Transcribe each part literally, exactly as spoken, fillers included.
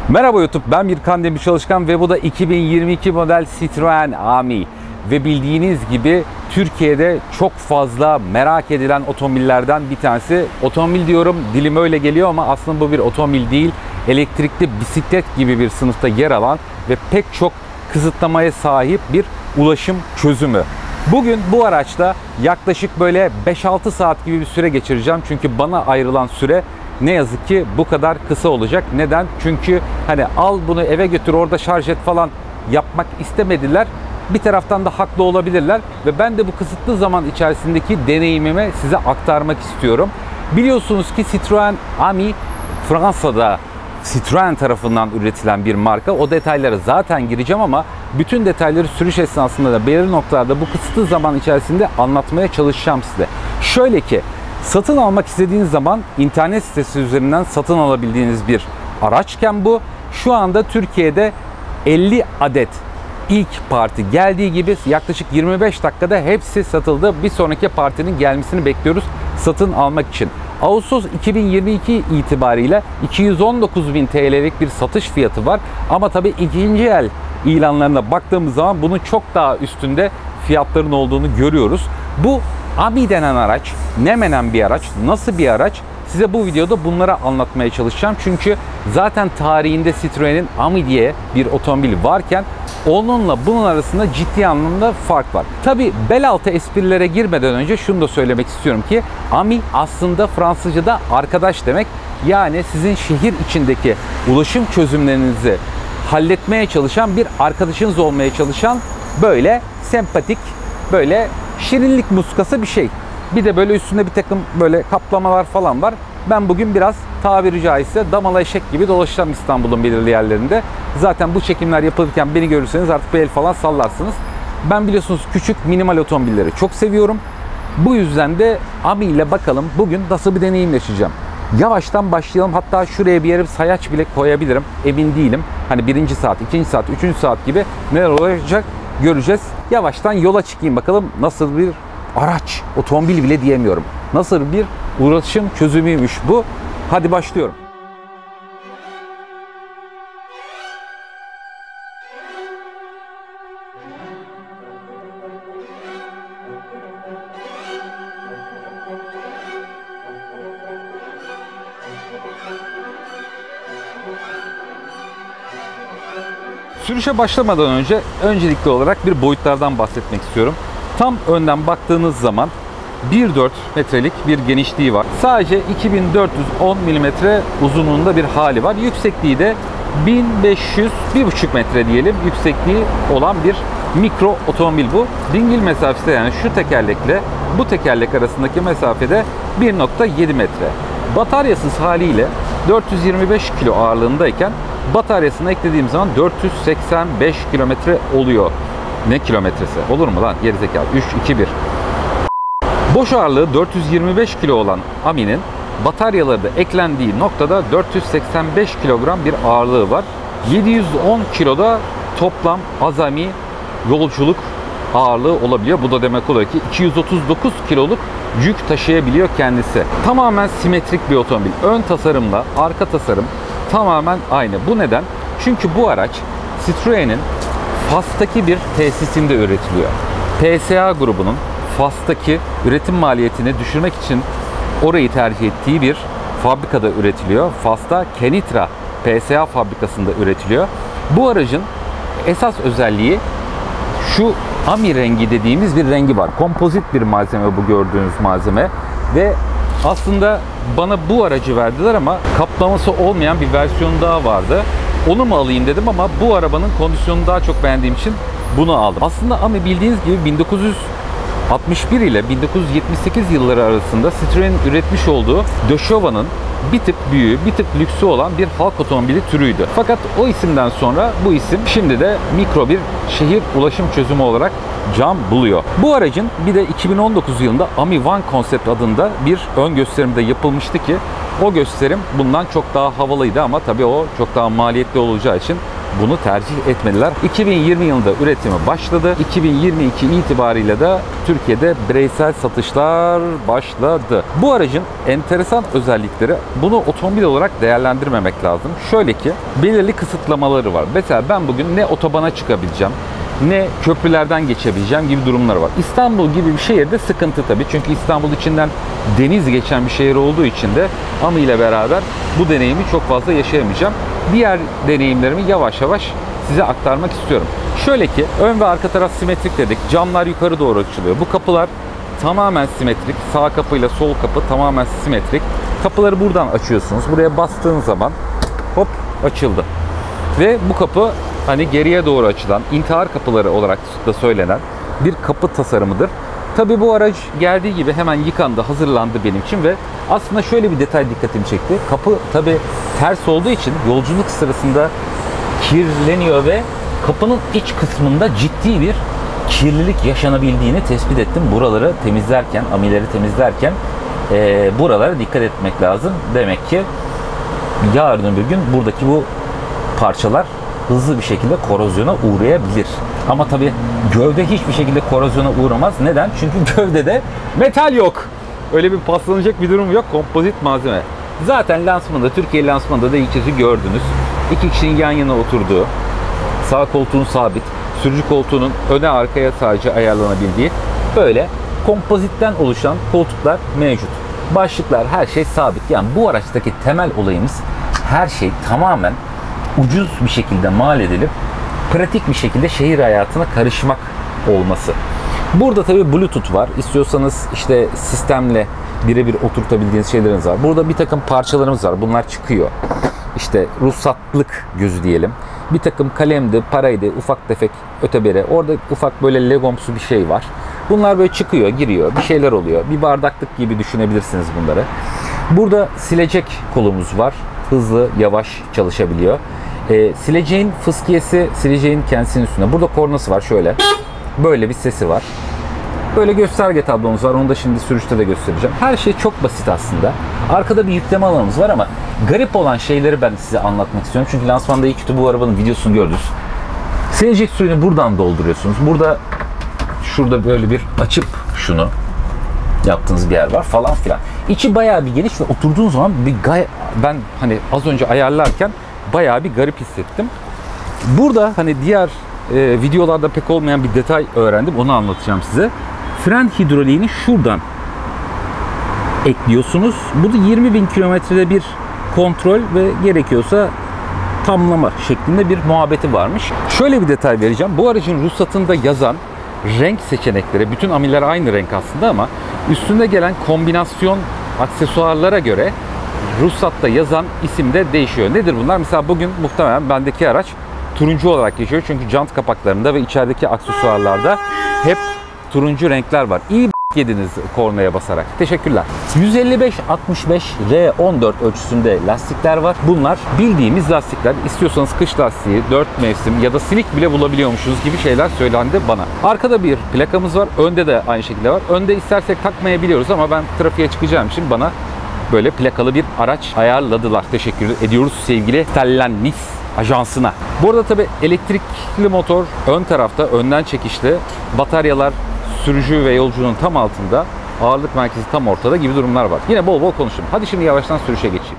Merhaba YouTube, ben Birkan Demir Çalışkan ve bu da iki bin yirmi iki model Citroen Ami. Ve bildiğiniz gibi Türkiye'de çok fazla merak edilen otomobillerden bir tanesi. Otomobil diyorum, dilim öyle geliyor ama aslında bu bir otomobil değil. Elektrikli bisiklet gibi bir sınıfta yer alan ve pek çok kısıtlamaya sahip bir ulaşım çözümü. Bugün bu araçta yaklaşık böyle beş altı saat gibi bir süre geçireceğim. Çünkü bana ayrılan süre ne yazık ki bu kadar kısa olacak. Neden? Çünkü hani al bunu eve götür, orada şarj et falan yapmak istemediler. Bir taraftan da haklı olabilirler ve ben de bu kısıtlı zaman içerisindeki deneyimimi size aktarmak istiyorum. Biliyorsunuz ki Citroen Ami Fransa'da Citroen tarafından üretilen bir marka. O detaylara zaten gireceğim ama bütün detayları sürüş esnasında da belirli noktalarda bu kısıtlı zaman içerisinde anlatmaya çalışacağım size. Şöyle ki, satın almak istediğiniz zaman internet sitesi üzerinden satın alabildiğiniz bir araçken bu şu anda Türkiye'de elli adet ilk parti geldiği gibi yaklaşık yirmi beş dakikada hepsi satıldı. Bir sonraki partinin gelmesini bekliyoruz satın almak için. Ağustos iki bin yirmi iki itibariyle iki yüz on dokuz bin T L'lik bir satış fiyatı var. Ama tabii ikinci el ilanlarına baktığımız zaman bunun çok daha üstünde fiyatların olduğunu görüyoruz. Bu Ami denen araç ne menen bir araç, nasıl bir araç? Size bu videoda bunları anlatmaya çalışacağım. Çünkü zaten tarihinde Citroen'in Ami diye bir otomobil varken onunla bunun arasında ciddi anlamda fark var. Tabi bel altı esprilere girmeden önce şunu da söylemek istiyorum ki Ami aslında Fransızca'da arkadaş demek. Yani sizin şehir içindeki ulaşım çözümlerinizi halletmeye çalışan bir arkadaşınız olmaya çalışan böyle sempatik, böyle şirinlik muskası bir şey. Bir de böyle üstünde bir takım böyle kaplamalar falan var. Ben bugün biraz tabiri caizse damalı eşek gibi dolaşacağım İstanbul'un belirli yerlerinde. Zaten bu çekimler yapılırken beni görürseniz artık bir el falan sallarsınız. Ben biliyorsunuz küçük minimal otomobilleri çok seviyorum. Bu yüzden de Ami ile bakalım bugün nasıl bir deneyim yaşayacağım. Yavaştan başlayalım. Hatta şuraya bir yere bir sayaç bile koyabilirim. Emin değilim. Hani birinci saat, ikinci saat, üçüncü saat gibi neler olacak göreceğiz. Yavaştan yola çıkayım bakalım nasıl bir araç, otomobil bile diyemiyorum. Nasıl bir ulaşım çözümüymüş bu. Hadi başlıyorum. Sürüşe başlamadan önce öncelikli olarak bir boyutlardan bahsetmek istiyorum. Tam önden baktığınız zaman bir nokta dört metrelik bir genişliği var. Sadece iki bin dört yüz on milimetre uzunluğunda bir hali var. Yüksekliği de bin beş yüz, bir buçuk metre diyelim yüksekliği olan bir mikro otomobil bu. Dingil mesafesi de yani şu tekerlekle bu tekerlek arasındaki mesafede bir nokta yedi metre. Bataryasız haliyle dört yüz yirmi beş kilo ağırlığındayken bataryasını eklediğim zaman dört yüz seksen beş kilometre oluyor. Ne kilometresi? Olur mu lan? Gerizekalı. üç, iki, bir. Boş ağırlığı dört yüz yirmi beş kilo olan Ami'nin bataryaları da eklendiği noktada dört yüz seksen beş kilogram bir ağırlığı var. yedi yüz on kiloda toplam azami yolculuk ağırlığı olabiliyor. Bu da demek oluyor ki iki yüz otuz dokuz kiloluk yük taşıyabiliyor kendisi. Tamamen simetrik bir otomobil. Ön tasarımla arka tasarım tamamen aynı. Bu neden? Çünkü bu araç Citroen'in Fas'taki bir tesisinde üretiliyor. P S A grubunun Fas'taki üretim maliyetini düşürmek için orayı tercih ettiği bir fabrikada üretiliyor. Fas'ta Kenitra P S A fabrikasında üretiliyor. Bu aracın esas özelliği şu Ami rengi dediğimiz bir rengi var. Kompozit bir malzeme bu gördüğünüz malzeme ve aslında bana bu aracı verdiler ama kaplaması olmayan bir versiyon daha vardı. Onu mu alayım dedim ama bu arabanın kondisyonunu daha çok beğendiğim için bunu aldım. Aslında Ami bildiğiniz gibi bin dokuz yüz altmış bir ile bin dokuz yüz yetmiş sekiz yılları arasında Citroen'in üretmiş olduğu Döşova'nın bir tık büyüğü, bir tık lüksü olan bir halk otomobili türüydü. Fakat o isimden sonra bu isim şimdi de mikro bir şehir ulaşım çözümü olarak can buluyor. Bu aracın bir de iki bin on dokuz yılında Ami One Concept adında bir ön gösterimde yapılmıştı ki o gösterim bundan çok daha havalıydı ama tabii o çok daha maliyetli olacağı için bunu tercih etmediler. iki bin yirmi yılında üretimi başladı. iki bin yirmi iki itibariyle de Türkiye'de bireysel satışlar başladı. Bu aracın enteresan özellikleri, bunu otomobil olarak değerlendirmemek lazım. Şöyle ki belirli kısıtlamaları var. Mesela ben bugün ne otobana çıkabileceğim, ne köprülerden geçebileceğim gibi durumlar var. İstanbul gibi bir şehirde sıkıntı tabii. Çünkü İstanbul içinden deniz geçen bir şehir olduğu için de A M I ile beraber bu deneyimi çok fazla yaşayamayacağım. Diğer deneyimlerimi yavaş yavaş size aktarmak istiyorum. Şöyle ki ön ve arka taraf simetrik dedik. Camlar yukarı doğru açılıyor. Bu kapılar tamamen simetrik. Sağ kapıyla sol kapı tamamen simetrik. Kapıları buradan açıyorsunuz. Buraya bastığınız zaman hop açıldı. Ve bu kapı hani geriye doğru açılan, intihar kapıları olarak da söylenen bir kapı tasarımıdır. Tabii bu araç geldiği gibi hemen yıkandı, hazırlandı benim için ve aslında şöyle bir detay dikkatimi çekti. Kapı tabii ters olduğu için yolculuk sırasında kirleniyor ve kapının iç kısmında ciddi bir kirlilik yaşanabildiğini tespit ettim. Buraları temizlerken, amileri temizlerken e, buralara dikkat etmek lazım. Demek ki yarın bir gün buradaki bu parçalar hızlı bir şekilde korozyona uğrayabilir. Ama tabii gövde hiçbir şekilde korozyona uğramaz. Neden? Çünkü gövdede metal yok. Öyle bir paslanacak bir durum yok. Kompozit malzeme. Zaten lansmanda, Türkiye lansmanında da ilk kez gördünüz. İki kişinin yan yana oturduğu, sağ koltuğun sabit, sürücü koltuğunun öne arkaya sadece ayarlanabildiği böyle kompozitten oluşan koltuklar mevcut. Başlıklar, her şey sabit. Yani bu araçtaki temel olayımız her şey tamamen ucuz bir şekilde mal edilip pratik bir şekilde şehir hayatına karışmak olması. Burada tabii Bluetooth var. İstiyorsanız işte sistemle birebir oturtabildiğiniz şeyleriniz var. Burada bir takım parçalarımız var. Bunlar çıkıyor. İşte ruhsatlık gözü diyelim. Bir takım kalemdi, paraydı, ufak tefek öteberi. Orada ufak böyle legomsu bir şey var. Bunlar böyle çıkıyor, giriyor. Bir şeyler oluyor. Bir bardaklık gibi düşünebilirsiniz bunları. Burada silecek kolumuz var. Hızlı, yavaş çalışabiliyor. E, sileceğin fıskiyesi, sileceğin kendisinin üstünde. Burada kornası var şöyle. Böyle bir sesi var. Böyle gösterge tablomuz var. Onu da şimdi sürüşte de göstereceğim. Her şey çok basit aslında. Arkada bir yükleme alanımız var ama garip olan şeyleri ben size anlatmak istiyorum. Çünkü lansmanda iyi kötü bu arabanın videosunu gördünüz. Silecek suyunu buradan dolduruyorsunuz. Burada şurada böyle bir açıp şunu yaptığınız bir yer var falan filan. İçi bayağı bir geniş ve oturduğun zaman bir gay ben hani az önce ayarlarken bayağı bir garip hissettim. Burada hani diğer e, videolarda pek olmayan bir detay öğrendim. Onu anlatacağım size. Fren hidroliğini şuradan ekliyorsunuz. Bu da yirmi bin kilometrede bir kontrol ve gerekiyorsa tamlama şeklinde bir muhabbeti varmış. Şöyle bir detay vereceğim. Bu aracın ruhsatında yazan renk seçenekleri, bütün amiler aynı renk aslında ama üstünde gelen kombinasyon aksesuarlara göre ruhsatta yazan isim de değişiyor. Nedir bunlar? Mesela bugün muhtemelen bendeki araç turuncu olarak geçiyor. Çünkü jant kapaklarında ve içerideki aksesuarlarda hep turuncu renkler var. İyi yediniz kornaya basarak. Teşekkürler. yüz elli beş altmış beş R on dört ölçüsünde lastikler var. Bunlar bildiğimiz lastikler. İstiyorsanız kış lastiği, dört mevsim ya da silik bile bulabiliyormuşuz gibi şeyler söylendi bana. Arkada bir plakamız var. Önde de aynı şekilde var. Önde istersek takmayabiliyoruz ama ben trafiğe çıkacağım için bana böyle plakalı bir araç ayarladılar. Teşekkür ediyoruz sevgili Stellantis ajansına. Bu arada tabi elektrikli motor ön tarafta, önden çekişli, bataryalar sürücü ve yolcunun tam altında, ağırlık merkezi tam ortada gibi durumlar var. Yine bol bol konuştum. Hadi şimdi yavaştan sürüşe geçeyim.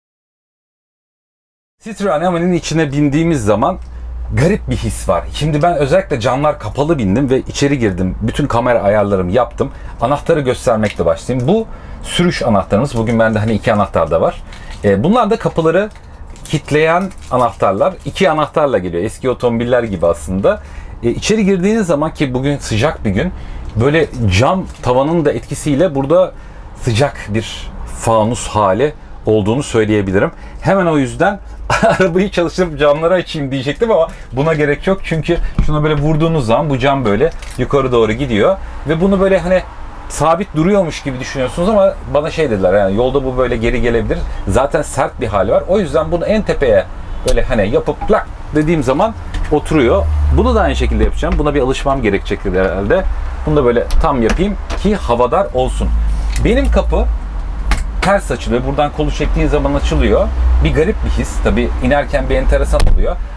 Citroen Ami'nin içine bindiğimiz zaman garip bir his var. Şimdi ben özellikle camlar kapalı bindim ve içeri girdim. Bütün kamera ayarlarımı yaptım. Anahtarı göstermekle başlayayım. Bu sürüş anahtarımız. Bugün bende hani iki anahtar da var. Bunlar da kapıları kilitleyen anahtarlar. İki anahtarla geliyor. Eski otomobiller gibi aslında. E, içeri girdiğiniz zaman ki bugün sıcak bir gün, böyle cam tavanın da etkisiyle burada sıcak bir fanus hali olduğunu söyleyebilirim. Hemen o yüzden arabayı çalıştırıp camları açayım diyecektim ama buna gerek yok. Çünkü şuna böyle vurduğunuz zaman bu cam böyle yukarı doğru gidiyor ve bunu böyle hani sabit duruyormuş gibi düşünüyorsunuz ama bana şey dediler, yani yolda bu böyle geri gelebilir. Zaten sert bir hali var. O yüzden bunu en tepeye böyle hani yapıp plak dediğim zaman oturuyor. Bunu da aynı şekilde yapacağım. Buna bir alışmam gerekecektir herhalde. Bunu da böyle tam yapayım ki havadar olsun. Benim kapı ters açılıyor. Buradan kolu çektiğin zaman açılıyor. Bir garip bir his. Tabii inerken bir enteresan oluyor.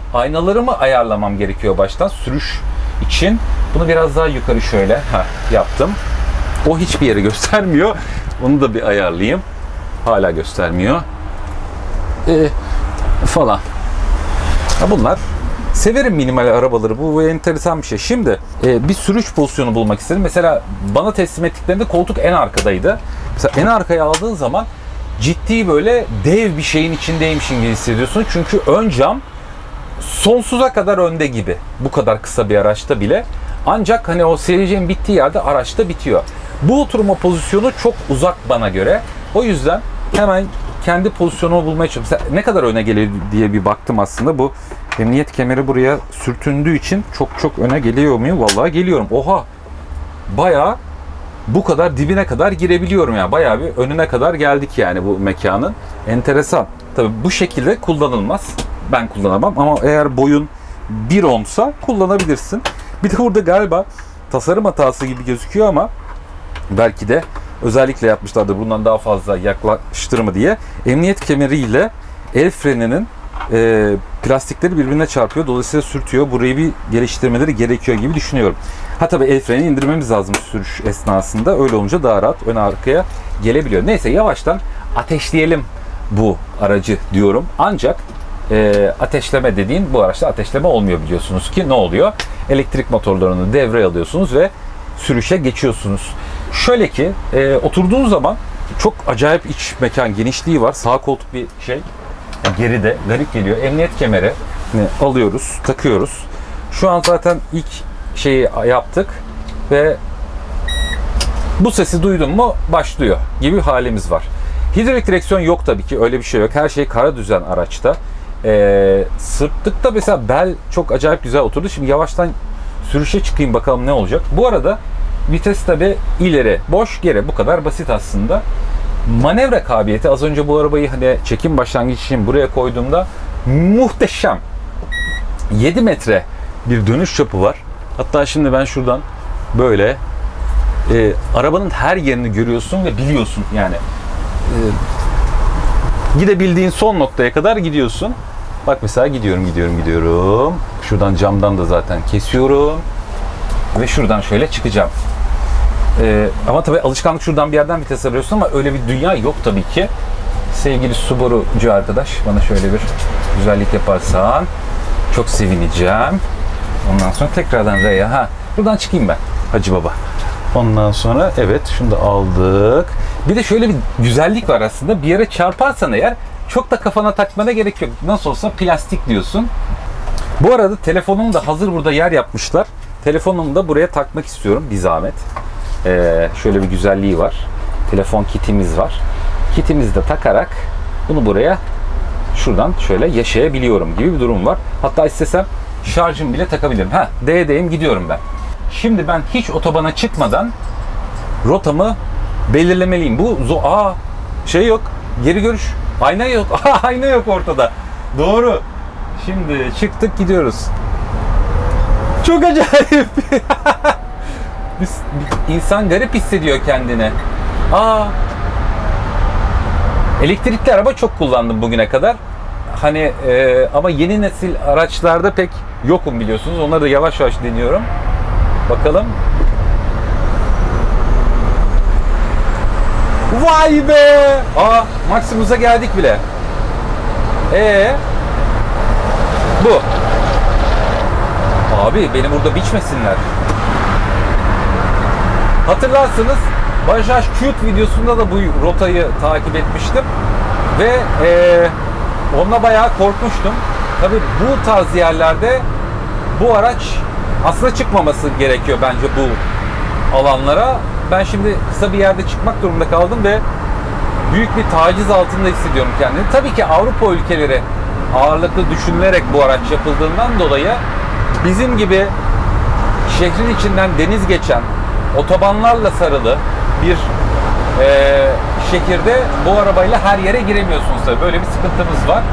aynalarımı ayarlamam gerekiyor baştan sürüş için. Bunu biraz daha yukarı şöyle heh, yaptım. O hiçbir yere göstermiyor. Onu da bir ayarlayayım. Hala göstermiyor. Ee, falan. Ha, bunlar severim minimal arabaları. Bu, bu enteresan bir şey. Şimdi e, bir sürüş pozisyonu bulmak istedim. Mesela bana teslim ettiklerinde koltuk en arkadaydı. Mesela en arkaya aldığın zaman ciddi böyle dev bir şeyin içindeymişsin gibi hissediyorsun. Çünkü ön cam sonsuza kadar önde gibi. Bu kadar kısa bir araçta bile. Ancak hani o seyircinin bittiği yerde araçta bitiyor. Bu oturma pozisyonu çok uzak bana göre. O yüzden hemen kendi pozisyonumu bulmaya çalışıyorum. Ne kadar öne geliyor diye bir baktım aslında. Bu emniyet kemeri buraya sürtündüğü için çok çok öne geliyor muyum? Vallahi geliyorum. Oha! Bayağı bu kadar dibine kadar girebiliyorum ya. Yani. Bayağı bir önüne kadar geldik yani bu mekanın. Enteresan. Tabii bu şekilde kullanılmaz. Ben kullanamam ama eğer boyun bir onsa kullanabilirsin. Bir de burada galiba tasarım hatası gibi gözüküyor ama belki de özellikle yapmışlardır bundan daha fazla yaklaştırma diye. Emniyet kemeriyle el freninin e, plastikleri birbirine çarpıyor. Dolayısıyla sürtüyor. Burayı bir geliştirmeleri gerekiyor gibi düşünüyorum. Ha tabii el freni indirmemiz lazım sürüş esnasında. Öyle olunca daha rahat ön arkaya gelebiliyor. Neyse yavaştan ateşleyelim bu aracı diyorum. Ancak e, ateşleme dediğin bu araçta ateşleme olmuyor biliyorsunuz ki ne oluyor? Elektrik motorlarını devreye alıyorsunuz ve sürüşe geçiyorsunuz. Şöyle ki e, oturduğunuz zaman çok acayip iç mekan genişliği var. Sağ koltuk bir şey. Geride garip geliyor. Emniyet kemeri alıyoruz, takıyoruz. Şu an zaten ilk şeyi yaptık ve bu sesi duydun mu başlıyor gibi halimiz var. Hidrolik direksiyon yok tabii ki. Öyle bir şey yok. Her şey kara düzen araçta. Ee, sırtlıkta mesela bel çok acayip güzel oturdu. Şimdi yavaştan sürüşe çıkayım bakalım ne olacak. Bu arada vites tabii ileri, boş, geri. Bu kadar basit aslında. Manevra kabiliyeti az önce bu arabayı hani çekim başlangıç için buraya koyduğumda muhteşem. yedi metre bir dönüş çapı var. Hatta şimdi ben şuradan böyle e, arabanın her yerini görüyorsun ve biliyorsun yani e, gidebildiğin son noktaya kadar gidiyorsun. Bak mesela gidiyorum gidiyorum gidiyorum. Şuradan camdan da zaten kesiyorum ve şuradan şöyle çıkacağım. Ee, ama tabii alışkanlık şuradan bir yerden vites alıyorsun ama öyle bir dünya yok tabii ki. Sevgili Subaru'cu arkadaş bana şöyle bir güzellik yaparsan çok sevineceğim. Ondan sonra tekrardan R'ye. Ha, buradan çıkayım ben Hacı Baba. Ondan sonra evet şunu da aldık. Bir de şöyle bir güzellik var aslında. Bir yere çarparsan eğer çok da kafana takmana gerek yok. Nasıl olsa plastik diyorsun. Bu arada telefonumu da hazır burada yer yapmışlar. Telefonumu da buraya takmak istiyorum bir zahmet. Ee, şöyle bir güzelliği var. Telefon kitimiz var. Kitimizi de takarak bunu buraya şuradan şöyle yaşayabiliyorum gibi bir durum var. Hatta istesem şarjım bile takabilirim. Ha, D'deyim gidiyorum ben. Şimdi ben hiç otobana çıkmadan rotamı belirlemeliyim. Bu zo aa şey yok. Geri görüş. Ayna yok. Ayna yok ortada. Doğru. Şimdi çıktık gidiyoruz. Çok acayip. İnsan garip hissediyor kendini. Aa. Elektrikli araba çok kullandım bugüne kadar. Hani e, ama yeni nesil araçlarda pek yokum biliyorsunuz. Onları da yavaş yavaş deniyorum. Bakalım. Vay be! Aa, Maximus'a geldik bile. Ee, bu. Abi beni burada biçmesinler. Hatırlarsınız Bajaj Qute videosunda da bu rotayı takip etmiştim ve e, onunla bayağı korkmuştum. Tabii bu tarz yerlerde bu araç aslında çıkmaması gerekiyor bence bu alanlara. Ben şimdi kısa bir yerde çıkmak durumunda kaldım ve büyük bir taciz altında hissediyorum kendimi. Tabii ki Avrupa ülkeleri ağırlıklı düşünülerek bu araç yapıldığından dolayı bizim gibi şehrin içinden deniz geçen, otobanlarla sarılı bir e, şehirde bu arabayla her yere giremiyorsunuz tabii. Böyle bir sıkıntımız var.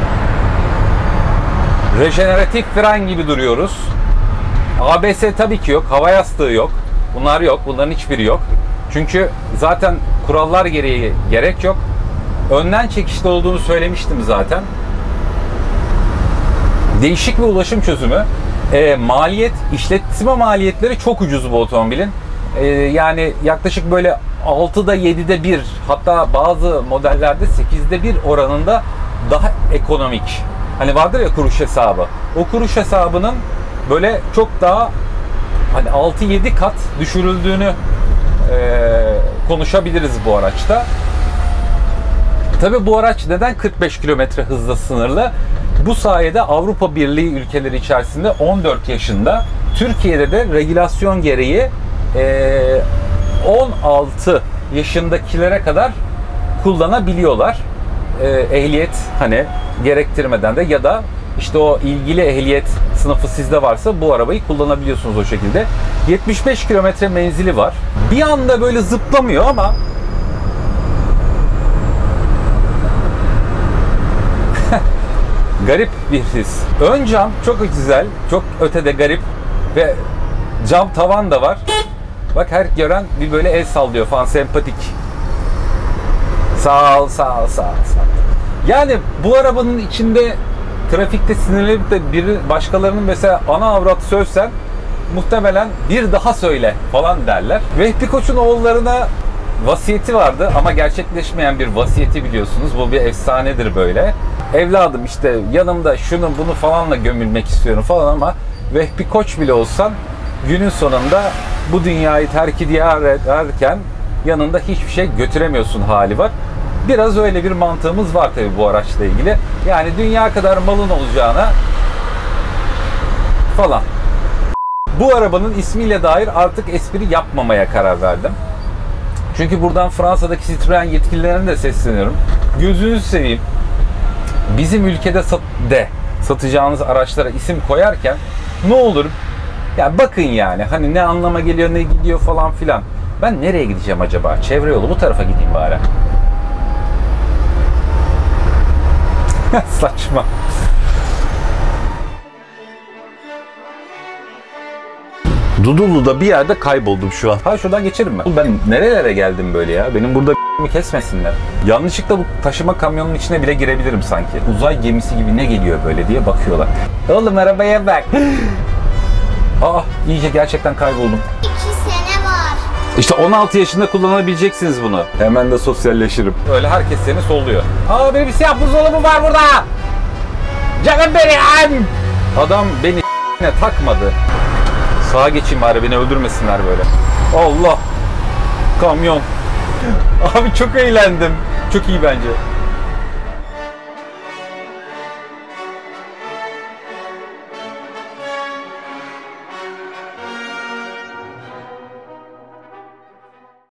Rejeneratif fren gibi duruyoruz. A B S tabii ki yok. Hava yastığı yok. Bunlar yok. Bunların hiçbiri yok. Çünkü zaten kurallar gereği gerek yok. Önden çekişte olduğunu söylemiştim zaten. Değişik bir ulaşım çözümü. E, maliyet, işletme maliyetleri çok ucuz bu otomobilin. E, yani yaklaşık böyle altıda yedide bir, hatta bazı modellerde sekizde bir oranında daha ekonomik. Hani vardır ya kuruş hesabı. O kuruş hesabının böyle çok daha hani altı yedi kat düşürüldüğünü e, konuşabiliriz bu araçta. Tabii bu araç neden kırk beş kilometre hızla sınırlı? Bu sayede Avrupa Birliği ülkeleri içerisinde on dört yaşında, Türkiye'de de regülasyon gereği e, on altı yaşındakilere kadar kullanabiliyorlar. E, ehliyet hani gerektirmeden de, ya da işte o ilgili ehliyet sınıfı sizde varsa bu arabayı kullanabiliyorsunuz o şekilde. yetmiş beş kilometre menzili var. Bir anda böyle zıplamıyor ama garip bir his. Ön cam çok güzel, çok ötede garip ve cam tavan da var. Bak her gören bir böyle el sallıyor falan, sempatik. Sağ ol, sağ ol, sağ ol, sağ ol. Yani bu arabanın içinde trafikte sinirlenip de biri başkalarının mesela ana avrat sövsen muhtemelen bir daha söyle falan derler. Vehbi Koç'un oğullarına vasiyeti vardı ama gerçekleşmeyen bir vasiyeti biliyorsunuz. Bu bir efsanedir böyle. Evladım işte yanımda şunu bunu falanla gömülmek istiyorum falan, ama Vehbi Koç bile olsan günün sonunda bu dünyayı terk diyar ederken yanında hiçbir şey götüremiyorsun hali var. Biraz öyle bir mantığımız var tabii bu araçla ilgili. Yani dünya kadar malın olacağına falan. Bu arabanın ismiyle dair artık espri yapmamaya karar verdim. Çünkü buradan Fransa'daki Citroen yetkililerine de sesleniyorum. Gözünüzü seveyim. Bizim ülkede sat de satacağınız araçlara isim koyarken ne olur ya bakın, yani hani ne anlama geliyor ne gidiyor falan filan. Ben nereye gideceğim acaba? Çevre yolu, bu tarafa gideyim bari. Saçma. Dudullu'da bir yerde kayboldum şu an. Ha şuradan geçerim mi? Ben nerelere geldim böyle ya? Benim burada mi kesmesinler. Yanlışlıkla bu taşıma kamyonunun içine bile girebilirim sanki. Uzay gemisi gibi ne geliyor böyle diye bakıyorlar. Oğlum arabaya bak. Aa iyice gerçekten kayboldum. iki sene var. İşte on altı yaşında kullanabileceksiniz bunu. Hemen de sosyalleşirim. Öyle herkes seni solluyor. Aa benim bir siyah buzdolabı var burada. Canım benim. Adam beni ne takmadı. Sağa geçeyim bari, beni öldürmesinler böyle. Allah. Kamyon. Abi çok eğlendim. Çok iyi bence.